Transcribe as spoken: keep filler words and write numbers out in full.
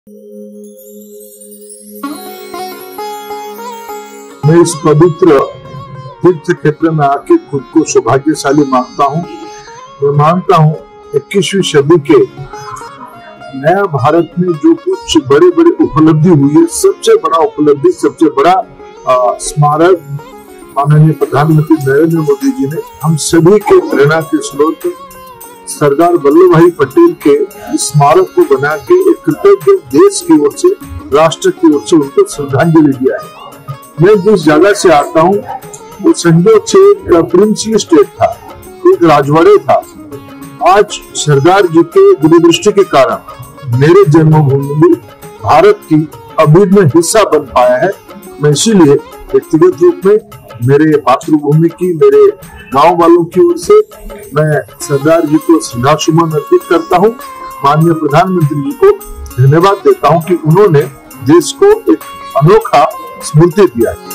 मैं इस पवित्र तीर्थ क्षेत्र में आके खुद को सौभाग्यशाली मानता हूँ। मैं मानता हूँ इक्कीसवीं सदी के नया भारत में जो कुछ बड़े बड़े उपलब्धि हुई है, सबसे बड़ा उपलब्धि, सबसे बड़ा स्मारक माननीय प्रधानमंत्री नरेंद्र मोदी जी ने हम सभी के प्रेरणा के स्रोत सरदार वल्लभ भाई पटेल के स्मारक को बना के एक कृतज्ञ देश की ओर से, राष्ट्र की ओर से उनको श्रद्धांजलि दिया है। मैं जिस जगह से आता हूँ वो संयोग से एक प्रिंसली स्टेट था, एक राजवाड़े था। आज सरदार जी के दूरदृष्टि के कारण मेरे जन्मभूमि भी भारत की अभिन्न हिस्सा बन पाया है। मैं इसीलिए व्यक्तिगत रूप में मेरे मातृभूमि की, मेरे गांव वालों की ओर से मैं सरदार जी को श्रद्धासुमन अर्पित करता हूं। माननीय प्रधानमंत्री जी को धन्यवाद देता हूं कि उन्होंने देश को एक अनोखा स्मृति दिया है।